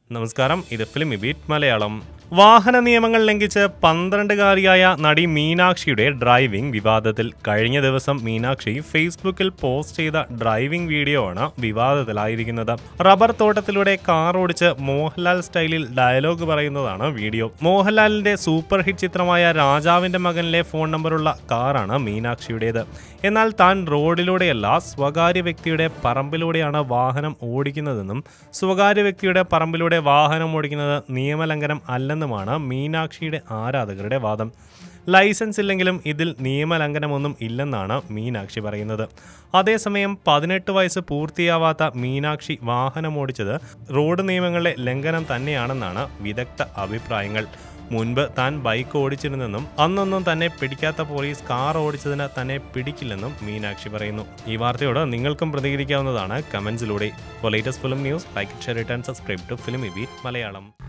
നമസ്കാരം, ഇത് ഫിലിമി ബീറ്റ് മലയാളം. വാഹന നിയമങ്ങൾ ലംഘിച്ച് 12-കാരിയായ നടി മീനാക്ഷിയുടെ ഡ്രൈവിംഗ് വിവാദത്തിൽ. കഴിഞ്ഞ ദിവസം മീനാക്ഷി ഫേസ്ബുക്കിൽ പോസ്റ്റ് ചെയ്ത ഡ്രൈവിംഗ് വീഡിയോ ആണ് വിവാദത്തിലായിരിക്കുന്നത്. റബ്ബർ തോട്ടത്തിലൂടെ കാർ ഓടിച്ച് മോഹൻലാൽ സ്റ്റൈലിൽ ഡയലോഗ് പറയുന്നതാണ് വീഡിയോ. മോഹൻലാലിന്റെ സൂപ്പർ ഹിറ്റ് ചിത്രമായ രാജാവിന്റെ മകനിലെ ഫോൺ നമ്പറുള്ള കാറാണ് മീനാക്ഷിയുടേത്. എന്നാൽ താൻ റോഡിലൂടെയല്ല, സ്വകാര്യ വ്യക്തിയുടെ പറമ്പിലൂടെയാണ് വാഹനം ഓടിക്കുന്നതെന്നും സ്വകാര്യ വ്യക്തിയുടെ പറമ്പിലൂടെ വാഹനം ഓടിക്കുന്നത് നിയമലംഘനം അല്ലെന്നുമാണ് മീനാക്ഷിയുടെ ആരാധകരുടെ വാദം. ലൈസൻസ് ഇല്ലെങ്കിലും ഇതിൽ നിയമലംഘനമൊന്നും ഇല്ലെന്നാണ് മീനാക്ഷി പറയുന്നത്. അതേസമയം 18 വയസ്സ് പൂർത്തിയാവാത്ത മീനാക്ഷി വാഹനമോടിച്ചത് റോഡ് നിയമങ്ങളിലെ ലംഘനം തന്നെയാണെന്നാണ് വിദഗ്ധ അഭിപ്രായങ്ങൾ. മുൻപ് താൻ ബൈക്ക് ഓടിച്ചിരുന്നെന്നും അന്നൊന്നും തന്നെ പിടിക്കാത്ത പോലീസ് കാർ ഓടിച്ചതിന് തന്നെ പിടിക്കില്ലെന്നും മീനാക്ഷി പറയുന്നു. ഈ വാർത്തയോട് നിങ്ങൾക്കും പ്രതികരിക്കാവുന്നതാണ് കമന്റ്സിലൂടെ. For latest film news, like, share and subscribe to Filmi Beat Malayalam.